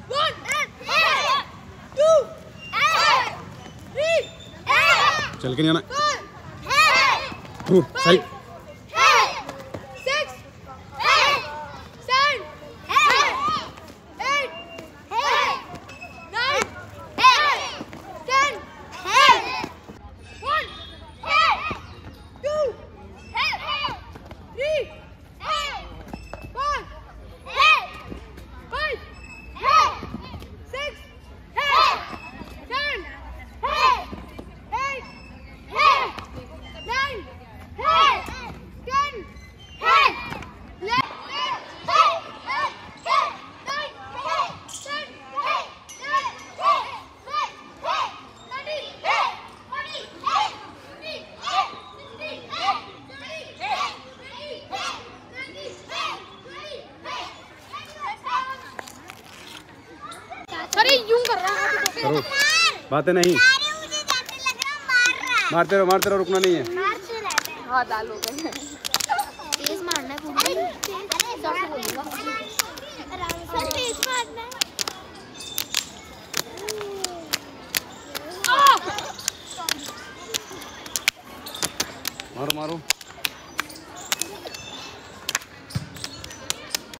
चल के नहीं आना। सही। अरे यूं कर रहा है करो बातें नहीं मारते रहो रुकना नहीं है। हाँ दाल हो गए तेज मारना है पूरी। अरे तेज मारना है। मारो